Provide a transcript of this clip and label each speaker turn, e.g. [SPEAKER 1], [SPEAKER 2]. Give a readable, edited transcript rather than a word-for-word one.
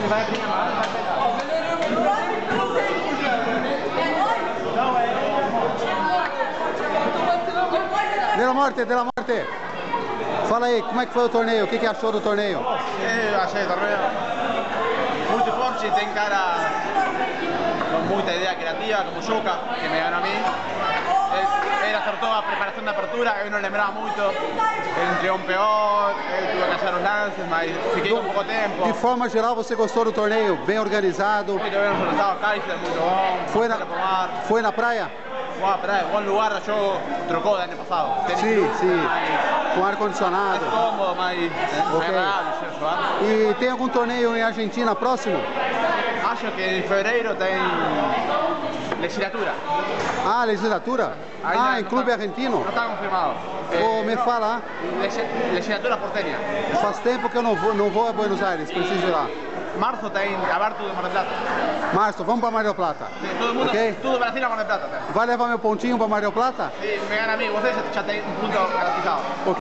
[SPEAKER 1] Della Morte, fala aí, como é que foi o torneio? O que achou do torneio?
[SPEAKER 2] Achei o torneio muito forte, tem cara con mucha idea creativa, como Yuka, que me ganó a mí. Él acertó a preparación de apertura, eu não lembrava muito. Ele entregou peor, eu tive que achar os lances, mas fiquei com pouco tempo.
[SPEAKER 1] De forma geral, você gostou do torneio? Bem organizado?
[SPEAKER 2] Muito bem organizado, Kaiser, muito bom.
[SPEAKER 1] Foi na praia?
[SPEAKER 2] Boa praia, bom lugar, eu trocou do ano passado.
[SPEAKER 1] Sim, sim. Com ar-condicionado.
[SPEAKER 2] É cômodo, mas agradável.
[SPEAKER 1] E tem algum torneio em Argentina próximo?
[SPEAKER 2] Acho que em fevereiro tem legislatura.
[SPEAKER 1] Ah, legislatura? Em clube argentino?
[SPEAKER 2] Não está confirmado.
[SPEAKER 1] Me fala.
[SPEAKER 2] Legislatura porteña.
[SPEAKER 1] Faz tempo que eu não vou a Buenos Aires, preciso ir lá.
[SPEAKER 2] Março tem aberto de Mar del Plata.
[SPEAKER 1] Março, vamos para Mar del Plata.
[SPEAKER 2] Sim, todo mundo, okay? Tudo Brasil a Mar del Plata.
[SPEAKER 1] Vai levar meu pontinho para Mar del Plata?
[SPEAKER 2] Sim, me gana a mim, você já tem um ponto garantizado.